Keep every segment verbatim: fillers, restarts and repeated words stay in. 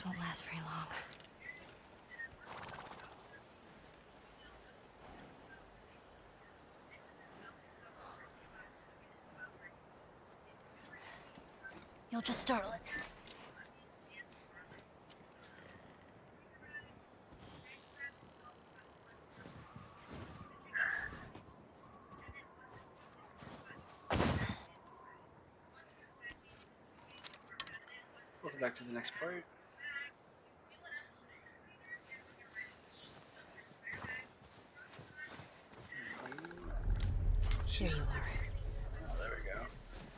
won't last very long. You'll just startle it. Welcome back to the next part. Here you are. Oh, there we go.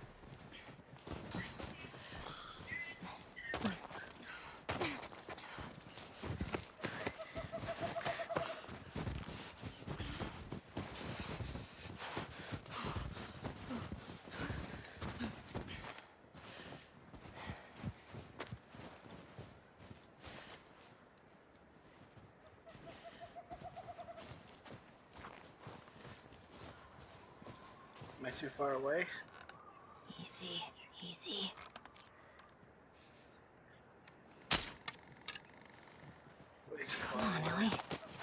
Am I too far away? Easy, easy. Way too Come far on, away. Ellie.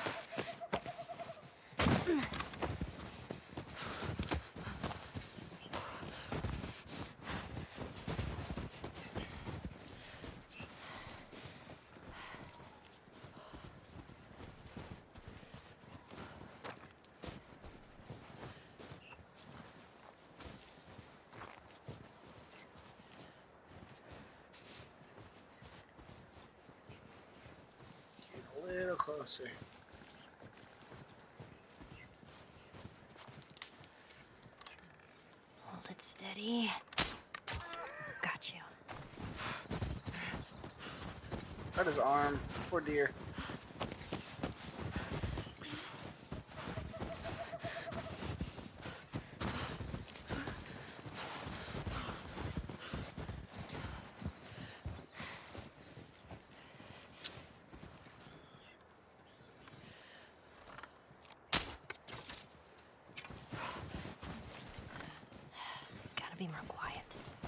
Get a little closer. Hold it steady. Got you. Cut his arm. Poor deer. Gotta be more quiet.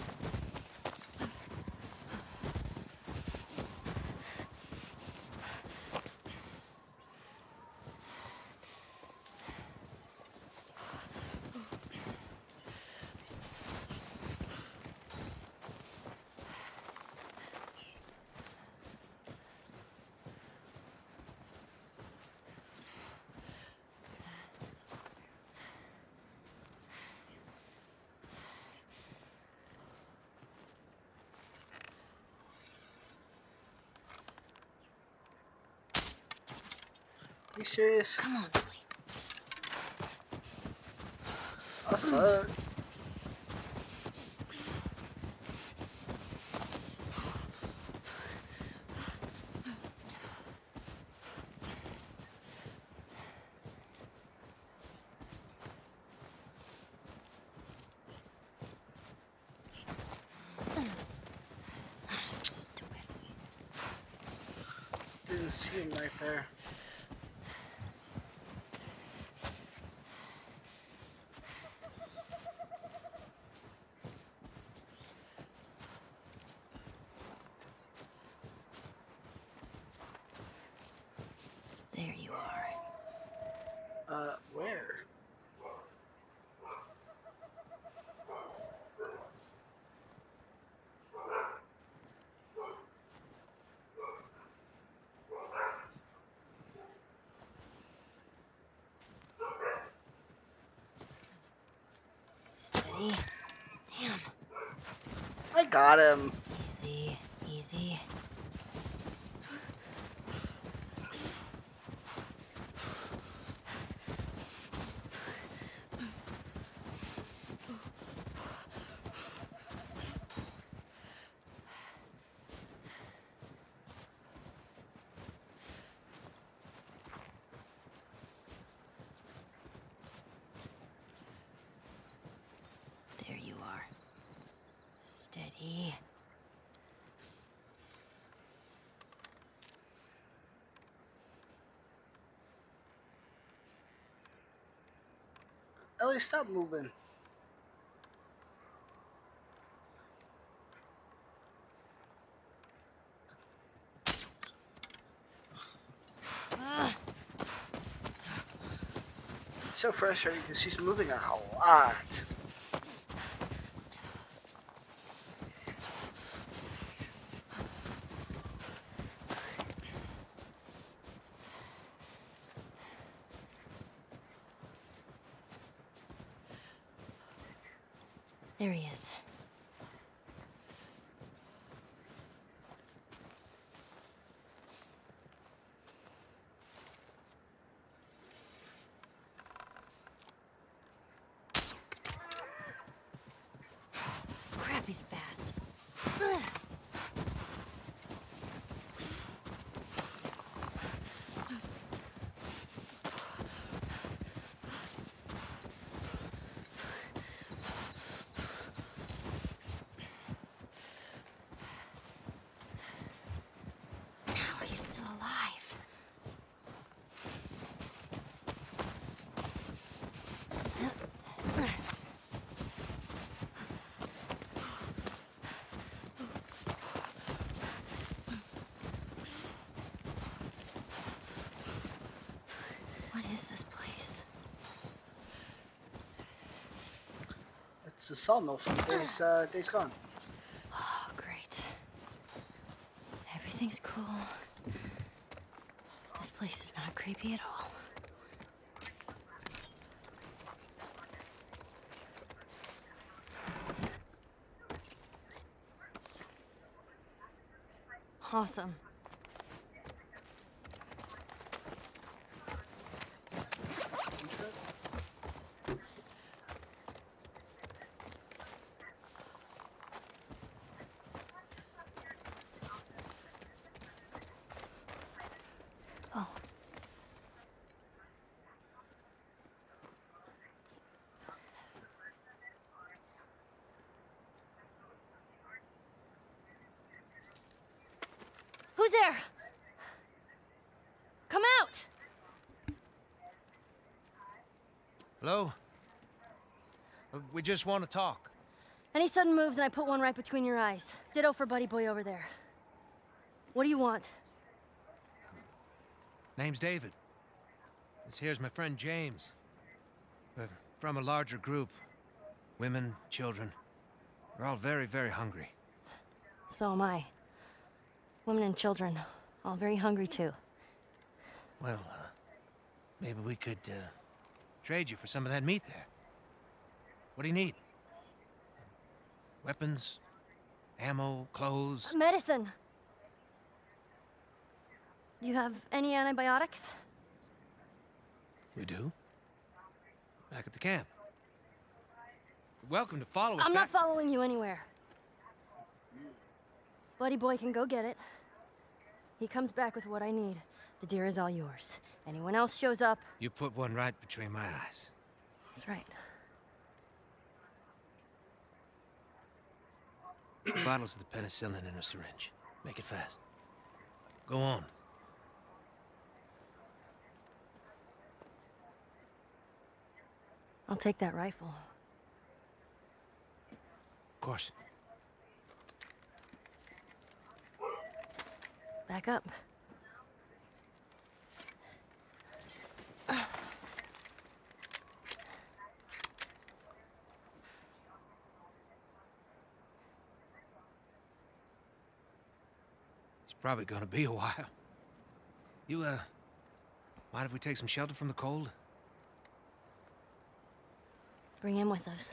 Are you serious? Come on, Ellie. I suck. Stupid. Didn't see him right there. There you are. Uh, where? Steady. Damn. I got him. Easy, easy. There you are. Steady. Ellie, stop moving. so frustrating because she's moving a lot. There he is. Crap, he's fast. Ugh. How are you still alive? What is this place? It's the sawmill from Days, uh, Days Gone. Oh, great. Everything's cool. This place is not creepy at all. Awesome. Oh. Who's there? Come out! Hello? Uh, We just want to talk. Any sudden moves and I put one right between your eyes. Ditto for buddy boy over there. What do you want? Name's David. This here's my friend James. We're from a larger group. Women, children. We're all very, very hungry. So am I. Women and children, all very hungry too. Well, uh, maybe we could, uh, trade you for some of that meat there. What do you need? Weapons? Ammo? Clothes? Medicine! Do you have any antibiotics? We do. Back at the camp. You're welcome to follow us I'm back. not following you anywhere. Buddy boy can go get it. He comes back with what I need. The deer is all yours. Anyone else shows up... You put one right between my eyes. That's right. Two bottles of the penicillin in a syringe. Make it fast. Go on. I'll take that rifle. Of course. Back up. It's probably gonna be a while. You, uh, mind if we take some shelter from the cold? Bring him with us.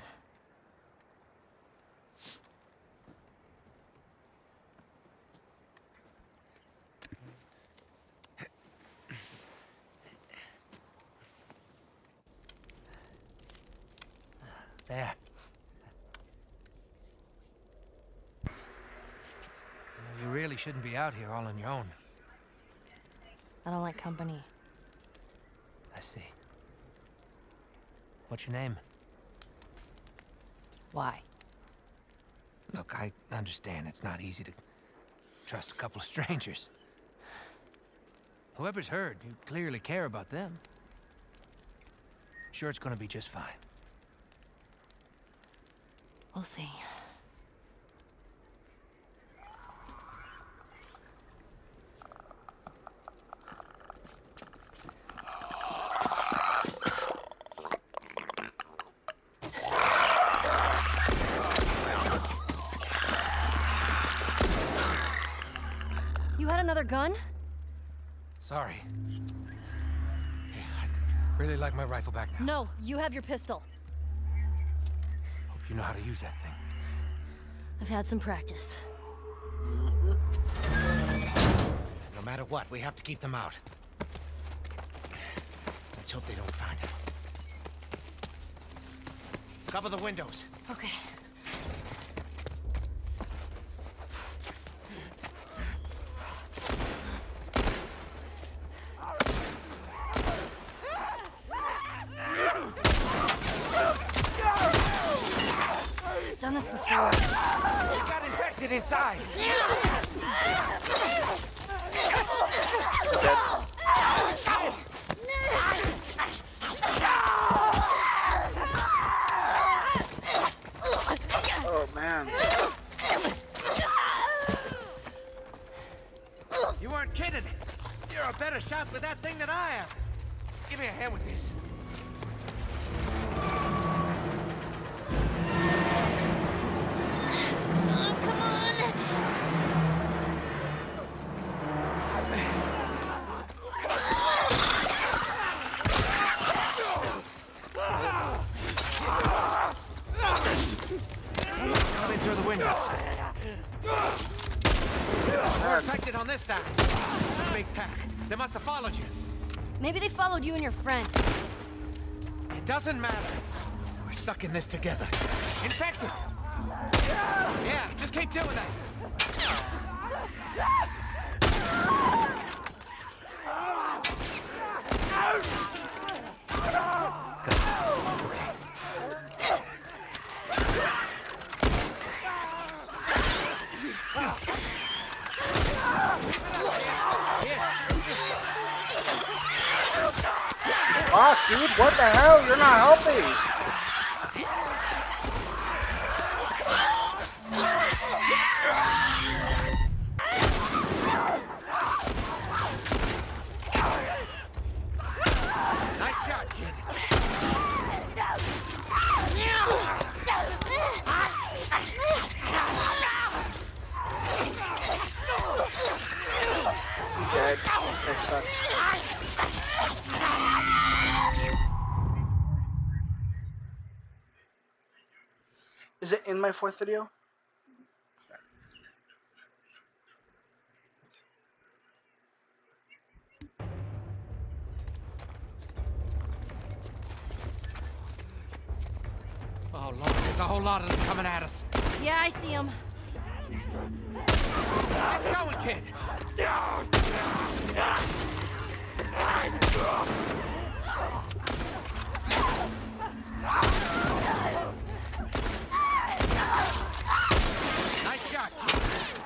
There. You really shouldn't be out here all on your own. I don't like company. I see. What's your name? Why? Look, I understand it's not easy to trust a couple of strangers. Whoever's hurt, you clearly care about them. Sure, it's gonna be just fine. We'll see. a gun? Sorry. Hey, I'd really like my rifle back now. No, you have your pistol. Hope you know how to use that thing. I've had some practice. No matter what, we have to keep them out. Let's hope they don't find it. Cover the windows. Okay. Done this before. We got infected inside. Oh man. You weren't kidding. You're a better shot with that thing than I am. Give me a hand with this. Oh, come on. Coming through the windows. We're infected on this side. It's a big pack. They must have followed you. Maybe they followed you and your friend. It doesn't matter. We're stuck in this together. Infected! Yeah, just keep doing that. Fuck, dude, what the hell? You're not helping. Nice shot, kid. Dead. That sucks. Is it in my fourth video? Oh, Lord, there's a whole lot of them coming at us. Yeah, I see him. Just going, kid. Nice shot, kid.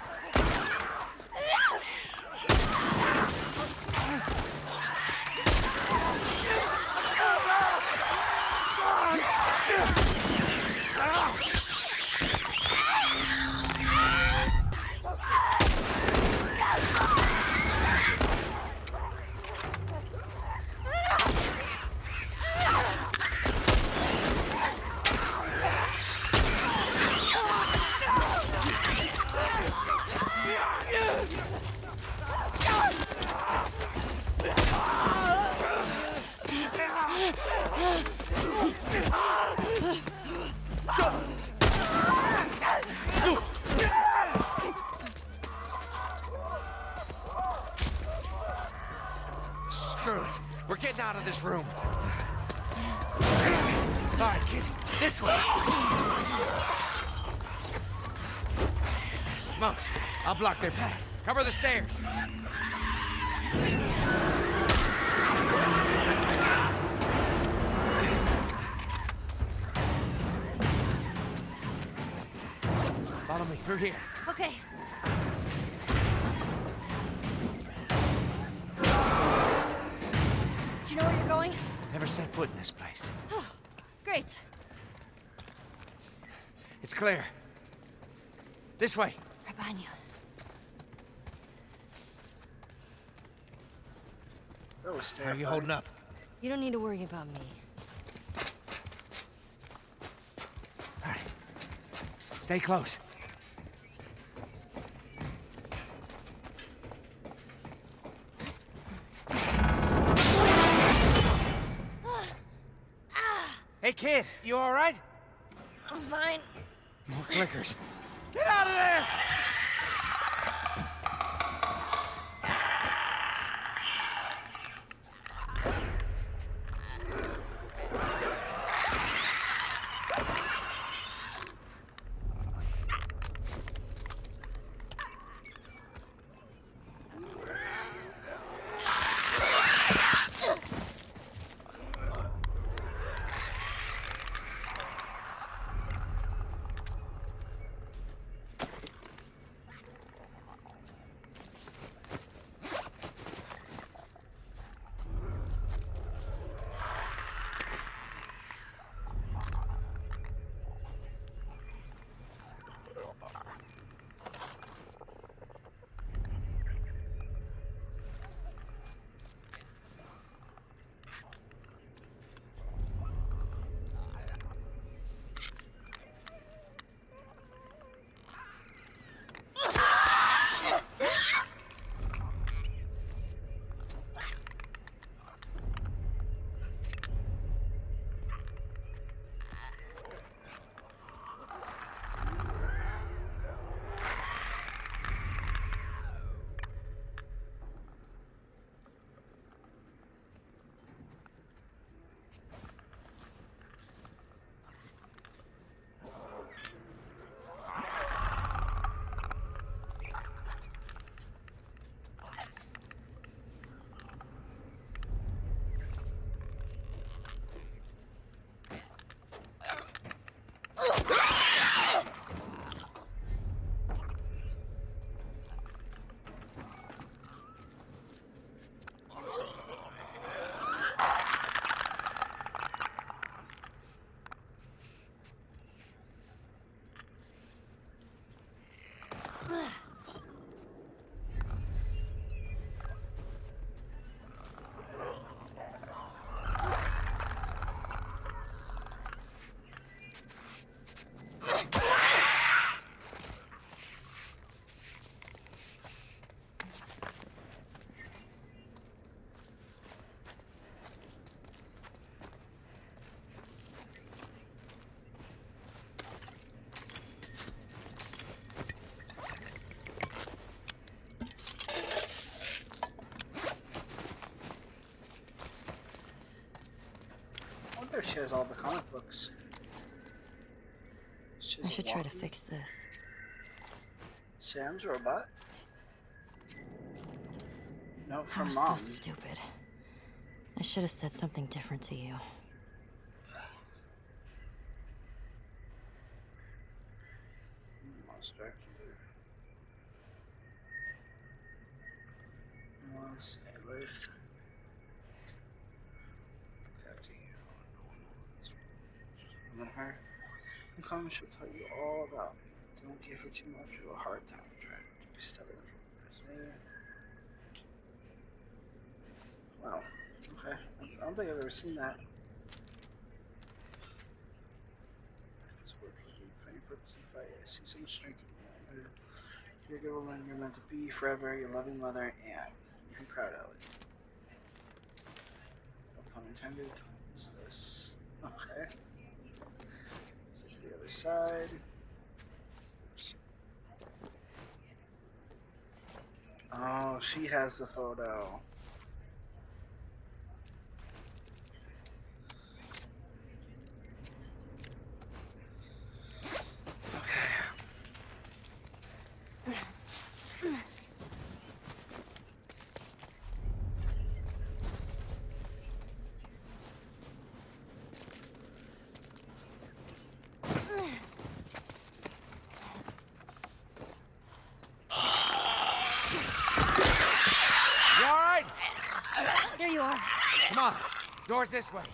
Screw it. We're getting out of this room. All right, kid. This way. Come on. I'll block their path. Cover the stairs. Follow me through here. Okay. Do you know where you're going? Never set foot in this place. Oh, great. It's clear. This way. Right behind you. That was How are you holding up? You don't need to worry about me. All right. Stay close. You all right? I'm fine. More clickers. Get out of there! I wonder if she has all the comic books. She I has a should try to walkie. fix this. Sam's robot? Note I from was Mom. so stupid. I should have said something different to you. Lost Dark Killer. Was a life. Got to you. And then her. The comments she'll tell you all about me. Don't give her too much of a hard time trying to be stubborn for her. Wow. Okay. I don't think I've ever seen that. It's work for you, find your purpose in fight. I see so much strength in that. You're a good woman, you're meant to be forever, your loving mother, and you can be proud of it. No pun intended. What's this? Okay. Go to the other side. Oh, she has the photo. There you are. Come on, door's this way.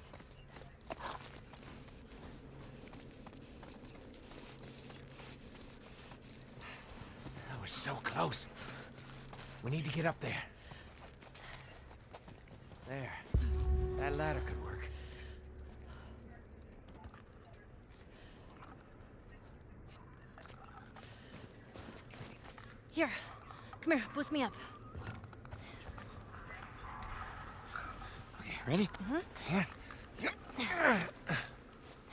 That was so close. We need to get up there. There. That ladder could work. Here. Come here, boost me up. Okay, ready? Mm-hmm. Here.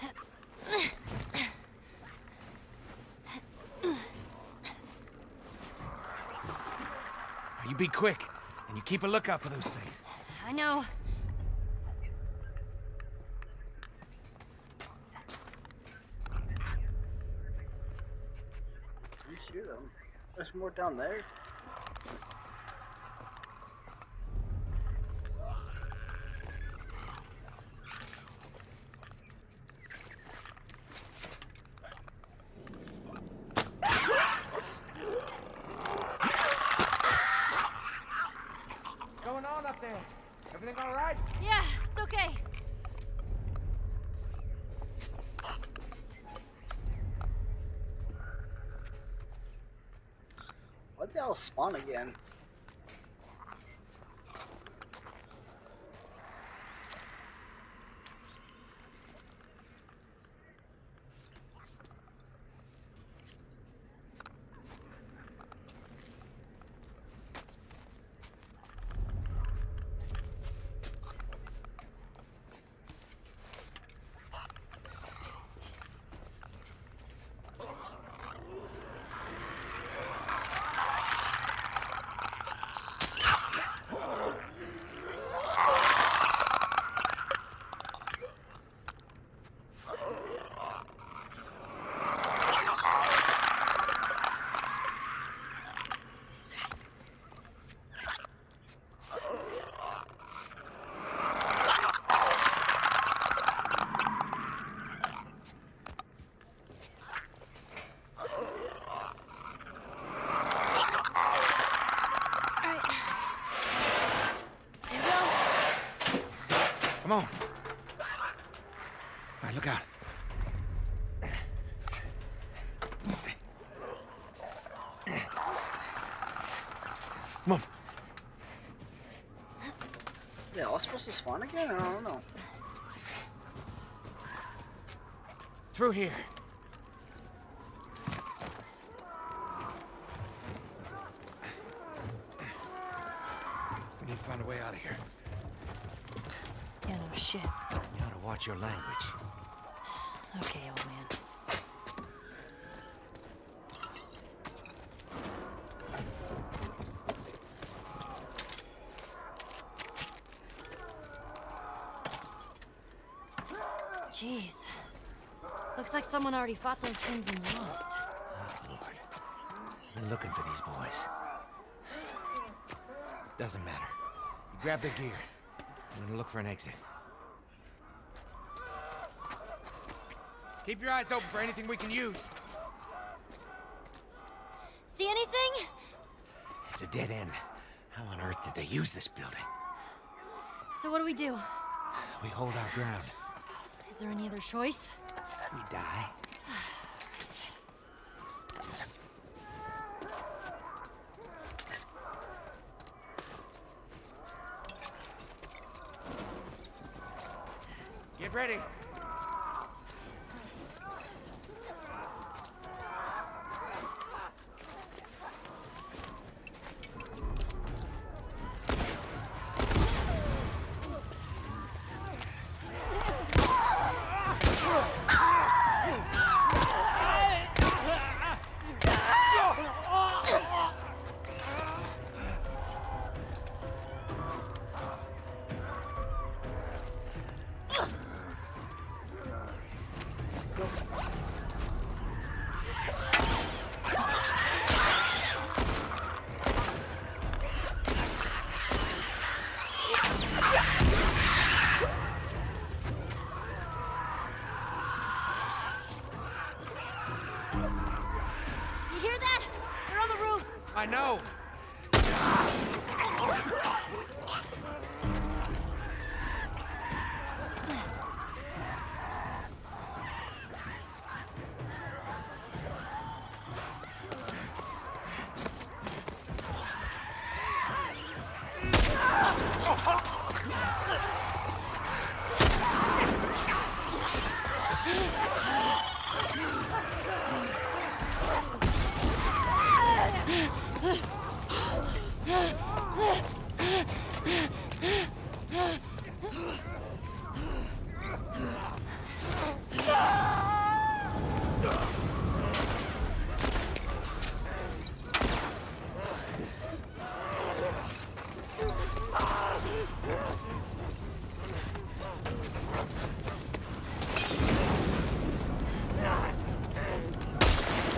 be quick, and you keep a lookout for those things. I know. You hear them? There's more down there. What's going on up there? Everything all right? Yeah, it's okay. What the hell spawn again? Come on. All right, look out. Come on. Yeah, I was supposed to spawn again? I don't know. Through here. We need to find a way out of here. Yeah, no shit. You ought to watch your language. Okay, old man. Jeez. Looks like someone already fought those things and lost. Oh, Lord. I've been looking for these boys. Doesn't matter. You grab their gear. I'm gonna look for an exit. Keep your eyes open for anything we can use. See anything? It's a dead end. How on earth did they use this building? So what do we do? We hold our ground. Is there any other choice? We die. Get ready. You hear that? They're on the roof. I know.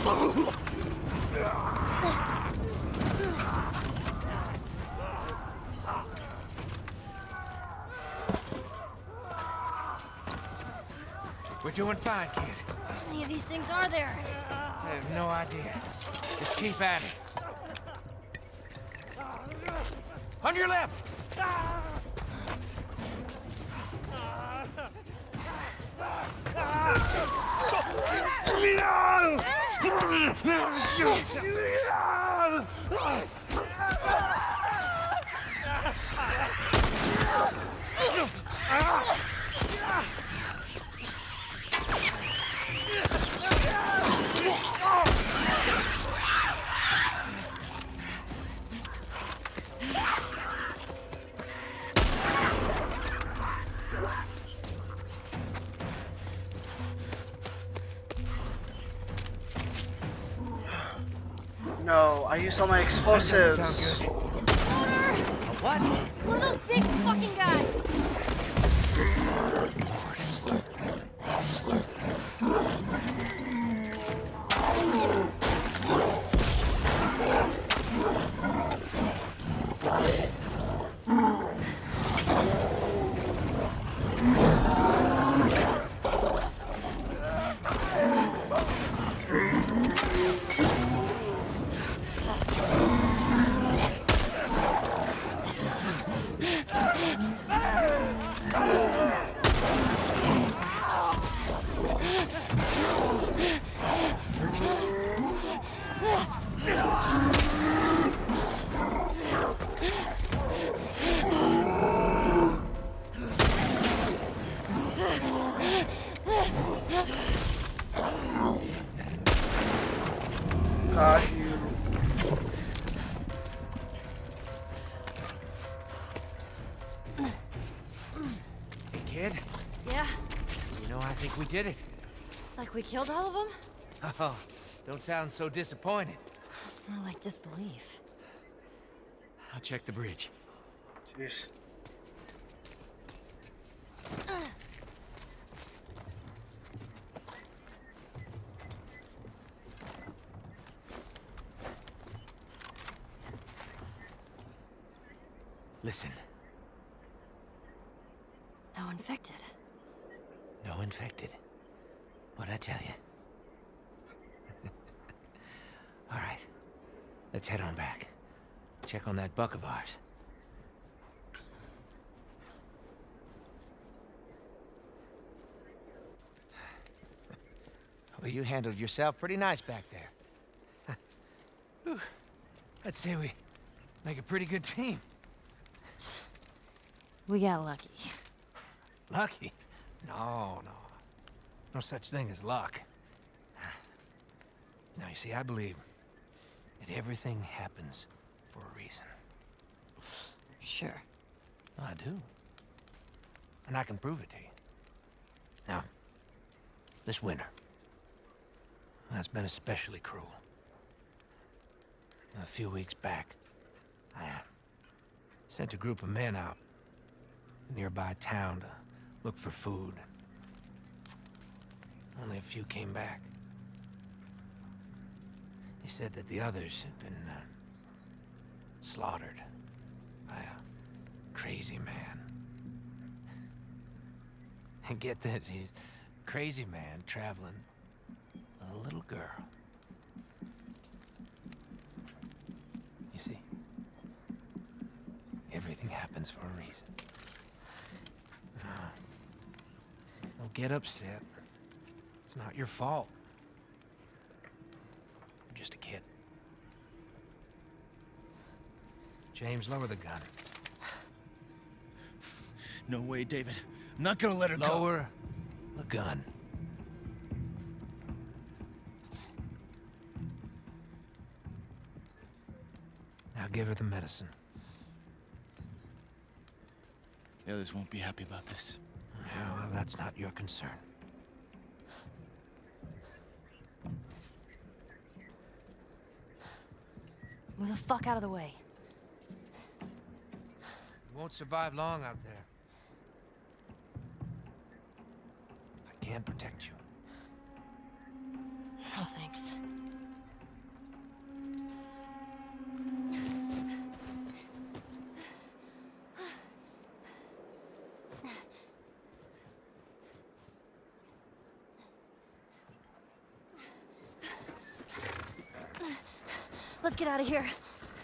We're doing fine, kid. How many of these things are there? I have no idea. Just keep at it. On your left! No, I used all my explosives. That doesn't sound good. A what? One of those big fucking guys! Got you. Hey, kid. Yeah? You know, I think we did it. Like we killed all of them? Oh, don't sound so disappointed. More like disbelief. I'll check the bridge. Jeez. Listen, No infected. no infected. What'd I tell you? All right, let's head on back. Check on that buck of ours. Well, you handled yourself pretty nice back there. Whew. I'd say we make a pretty good team. We got lucky. Lucky? No, no. No such thing as luck. Now, you see, I believe that everything happens for a reason. Sure. I do. And I can prove it to you. Now, this winter, that's been especially cruel. A few weeks back, I uh, sent a group of men out to a nearby town to look for food. Only a few came back. They said that the others had been uh, slaughtered by a crazy man. And get this, he's a crazy man traveling with a little girl. You see, everything happens for a reason. No, don't get upset. It's not your fault. You're just a kid. James, lower the gun. No way, David. I'm not gonna let her go. Lower the gun. Now give her the medicine. The others won't be happy about this. Yeah, well, that's not your concern. Move the fuck out of the way. You won't survive long out there. I can protect you. Oh, thanks. Let's get out of here.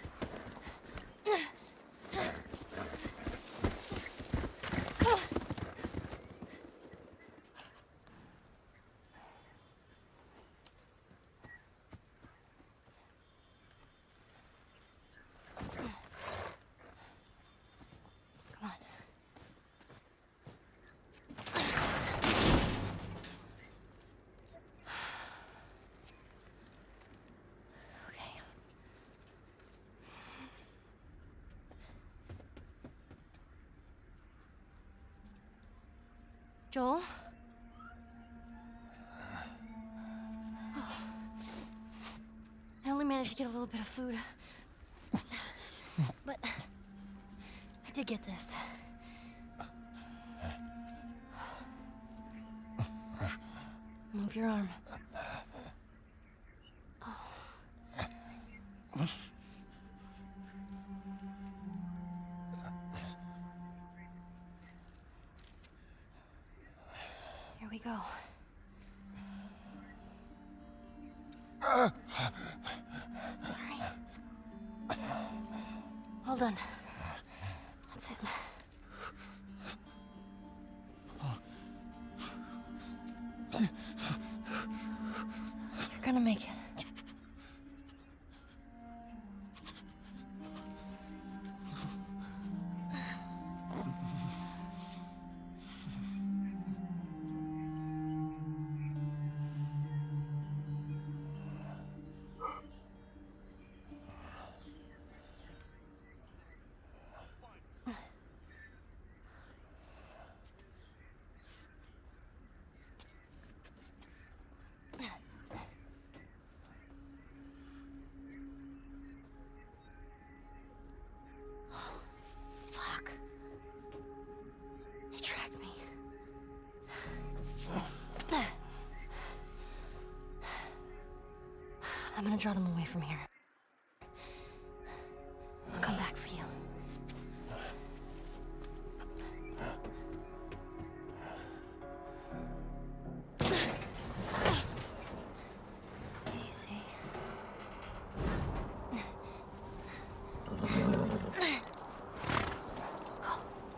Joel? Oh. I only managed to get a little bit of food. But I did get this. Move your arm. Oh. Here we go. Sorry. Well done. That's it. You're gonna make it. I'm gonna draw them away from here. I'll come back for you. Easy. Go.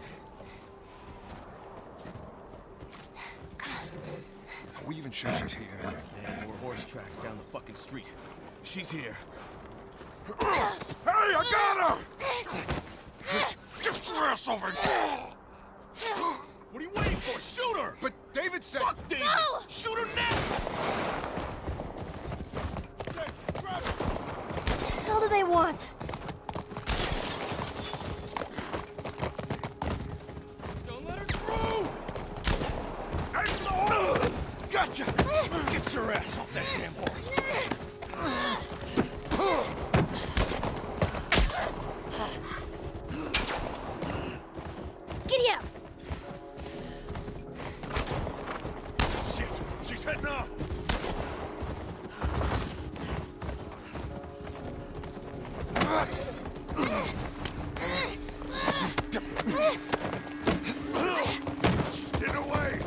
Come on. Are we even sure she's here? Yeah, more horse tracks down the fucking street. She's here. Hey, I got her! Get your ass over here! What are you waiting for? Shoot her! But David said... Fuck David! No! Shoot her now! What the hell do they want? Don't let her through! Gotcha! Get your ass off that damn horse! Giddy up! Shit! She's heading off! Get away!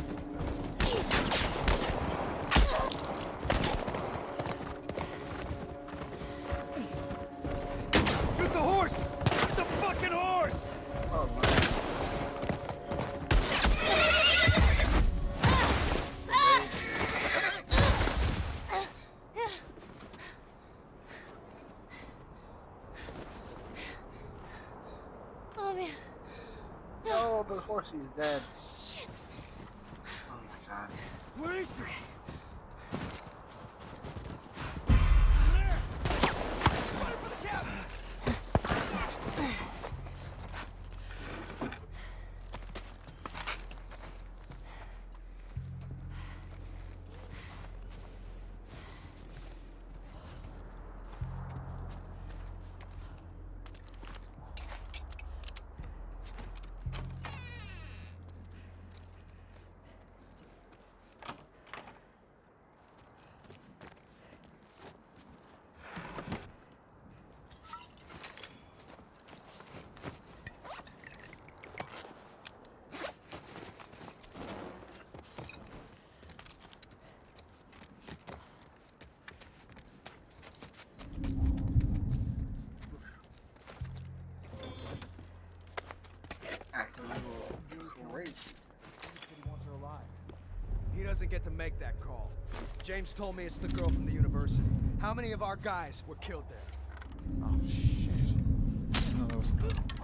Shoot the horse! Shoot the fucking horse! Oh my. Oh man. No, the horsey's dead. Shit. Oh my god. Wait! to make that call. James told me it's the girl from the university. How many of our guys were killed there? Oh, shit. Oh, that was...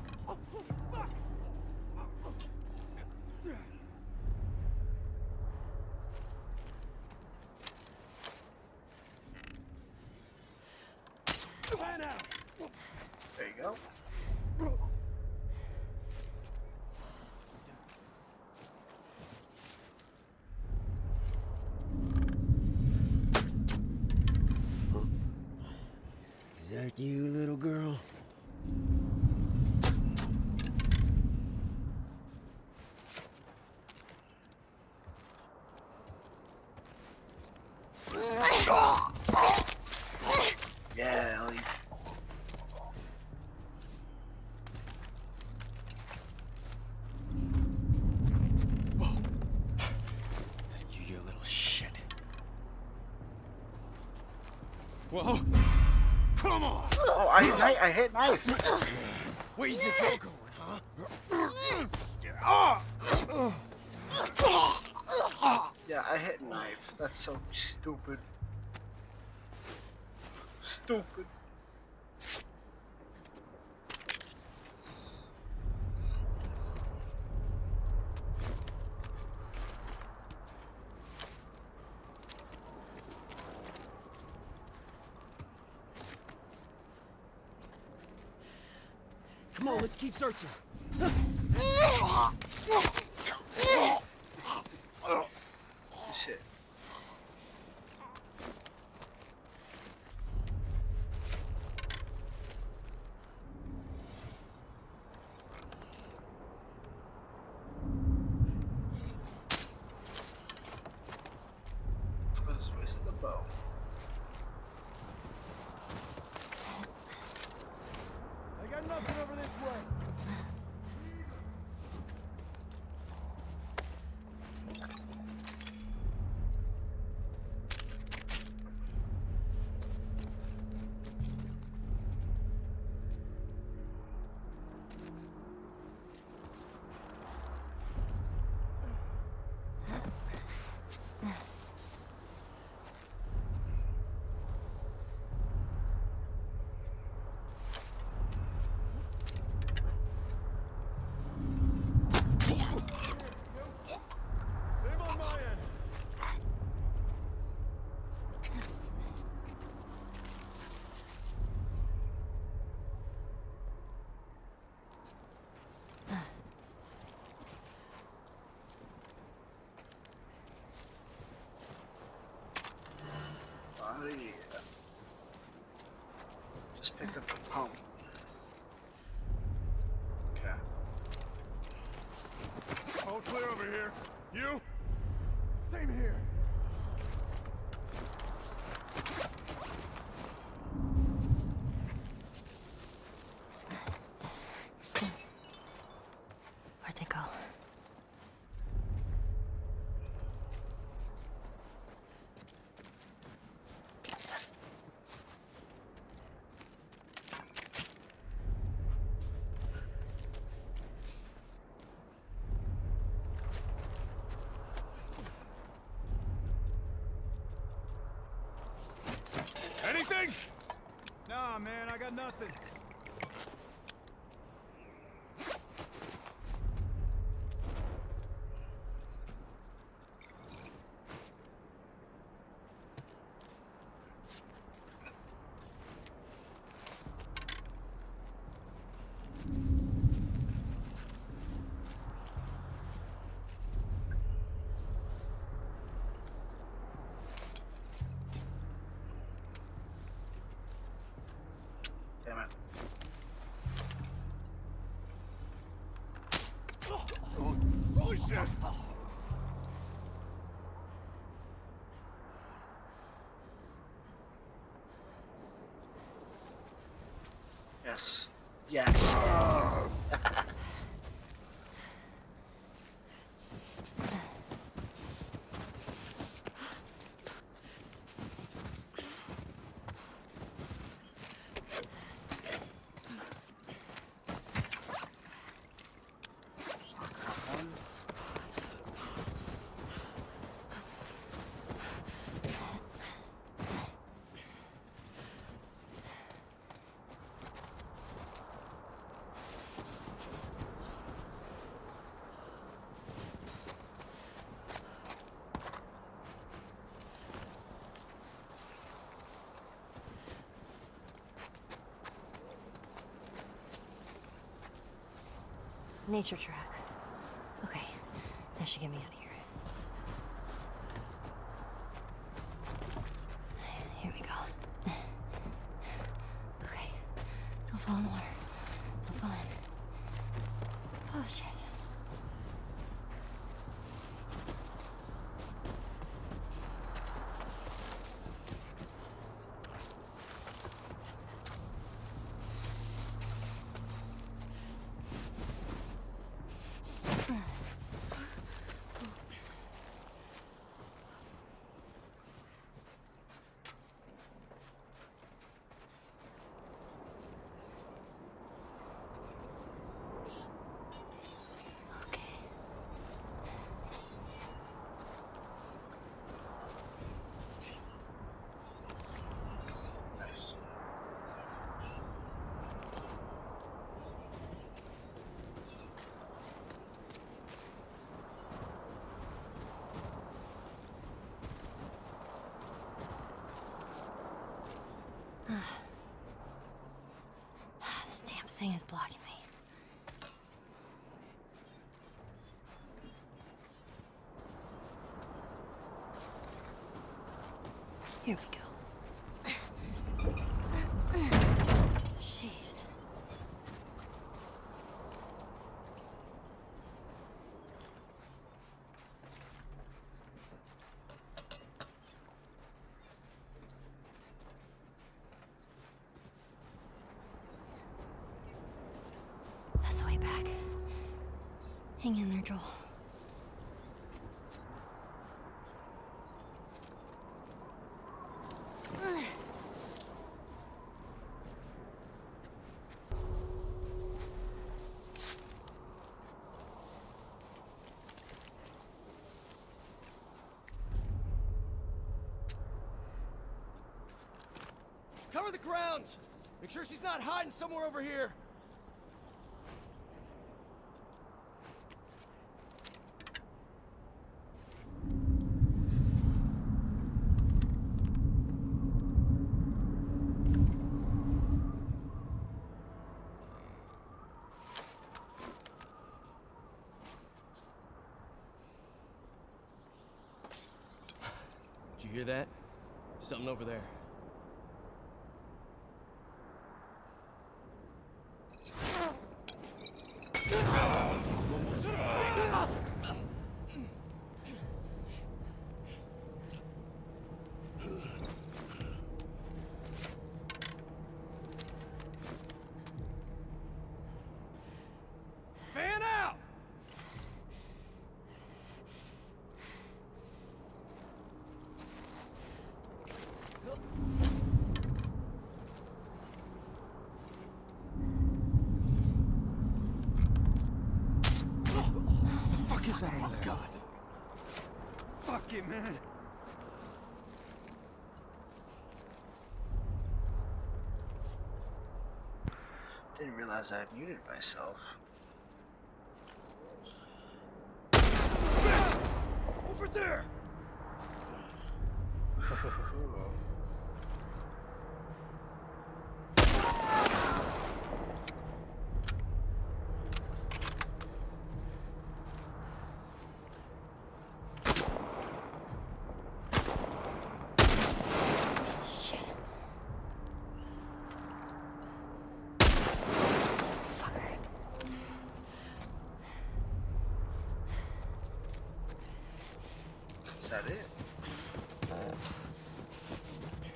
There you go. Is that you, little girl? Yeah, Ellie. You, you little shit. Whoa! Come on! Oh, I hit knife. I hit knife. Where's the girl going, huh? Yeah, I hit knife. That's so stupid. Stupid. Come on, let's keep searching. Shit. Let's go this way to the bow. I got nothing over this way. Oh yeah. Just picked up a pump. Okay. All clear over here. You? Same here. Where'd they go? Anything? Nah, man, I got nothing. Damn it. Holy shit! Yes. Yes. nature track. Okay, that should get me out of here. Here we go. Okay, don't fall in the water. Don't fall in. Oh, shit. Nice. This damn thing is blocking me. Here we go. Jeez. That's the way back. Hang in there, Joel. Cover the grounds! Make sure she's not hiding somewhere over here. Did you hear that? Something over there. Fan out! Fuck is that over there? God. Fuck it, man. Didn't realize I muted myself. Over there! Shit. Fucker. Is that it?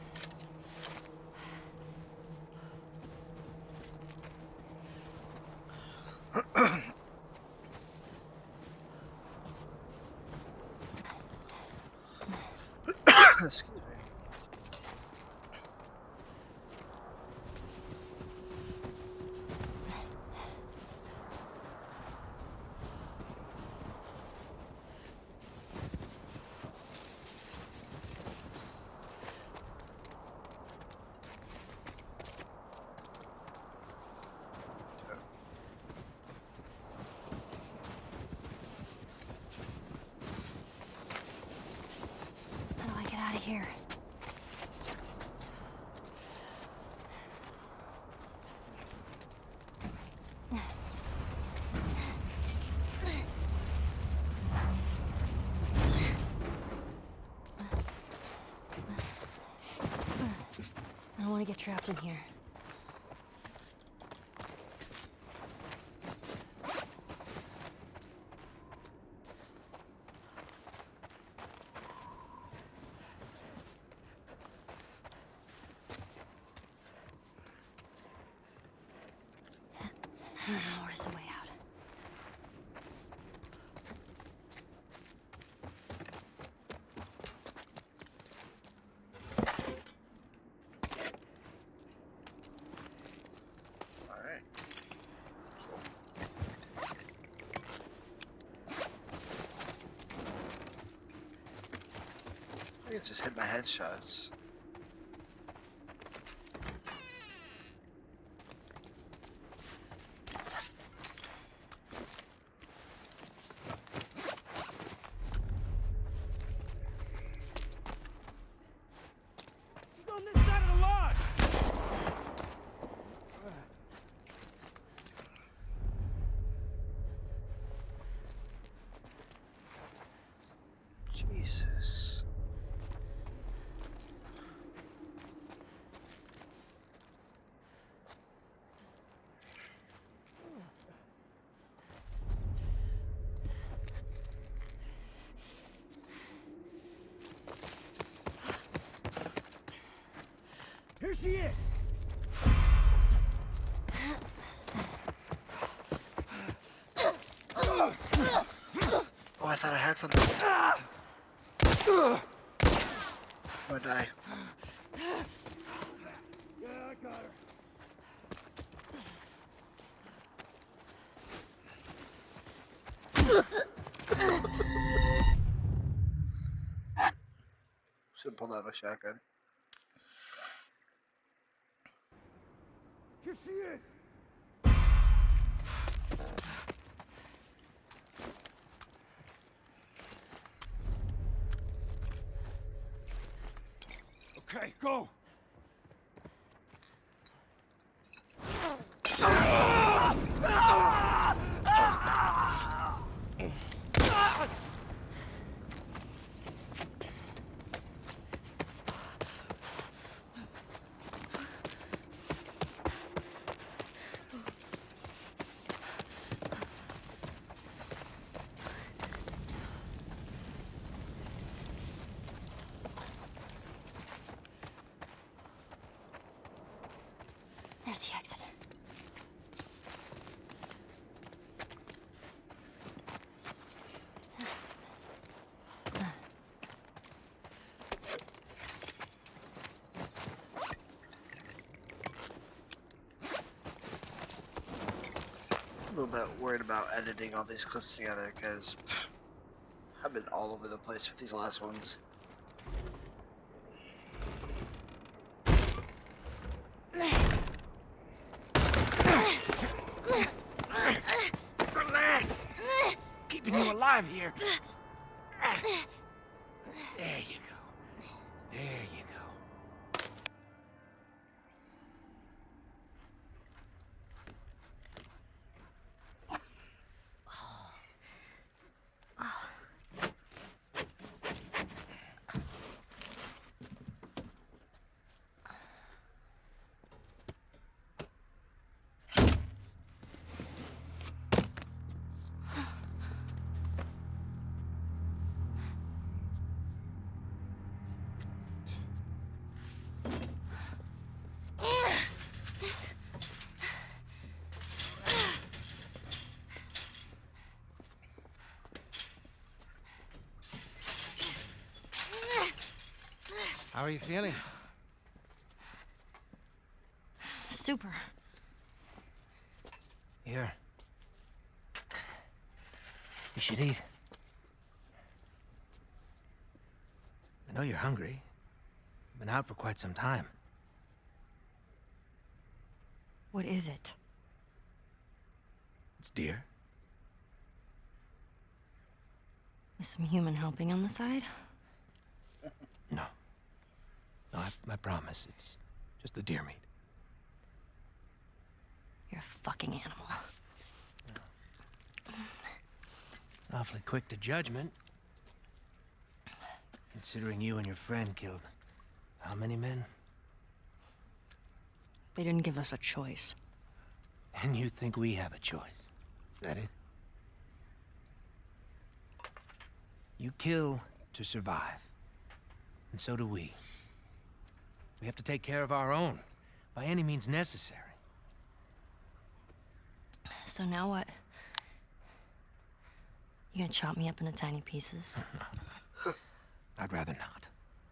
don't want to get trapped in here. Where's the way out? Alright. Cool. I can just hit my headshots. Jesus. Here she is! Oh, I thought I had something. I'm gonna die. Yeah, I got her. Shouldn't pull out my shotgun. Here she is! Okay, go! There's the exit. A little bit worried about editing all these clips together because I've been all over the place with these last ones. Relax! Keeping you alive here. There you go. There you go. How are you feeling? Super. Here. You should eat. I know you're hungry. Been out for quite some time. What is it? It's deer. With some human helping on the side? No. No, I, I promise. It's just the deer meat. You're a fucking animal. It's awfully quick to judgment. Considering you and your friend killed how many men? They didn't give us a choice. And you think we have a choice? Is that it? You kill to survive. And so do we. We have to take care of our own, by any means necessary. So now what? You gonna chop me up into tiny pieces? I'd rather not.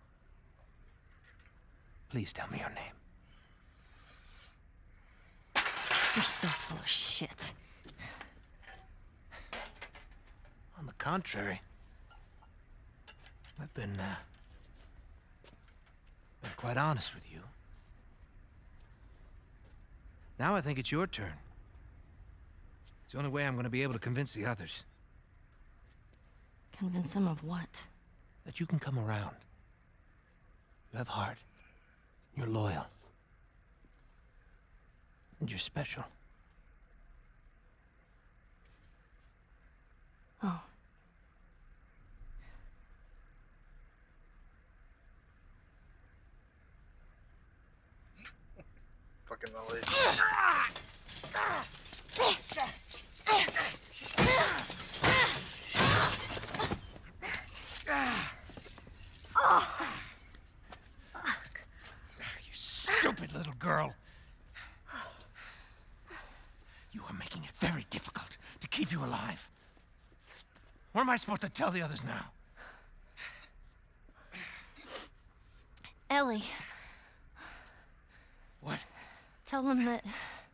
Please tell me your name. You're so full of shit. On the contrary, I've been, uh, been quite honest with you. Now I think it's your turn. It's the only way I'm going to be able to convince the others. Convince them of what? That you can come around. You have heart. You're loyal. And you're special. Oh. Fucking Ellie. You stupid little girl. You are making it very difficult to keep you alive. What am I supposed to tell the others now? Ellie, What? tell them that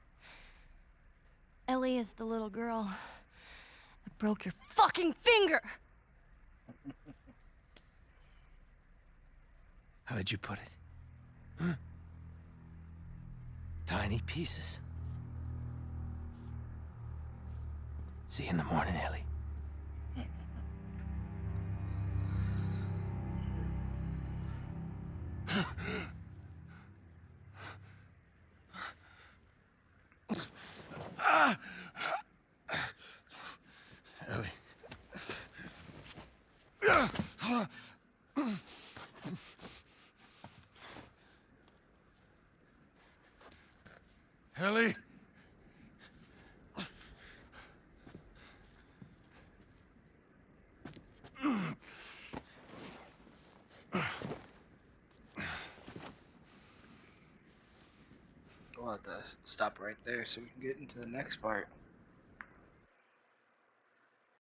Ellie is the little girl that broke your fucking finger! How did you put it? Hmm? Tiny pieces. See you in the morning, Ellie. Ellie. Ellie. We'll have to stop right there so we can get into the next part.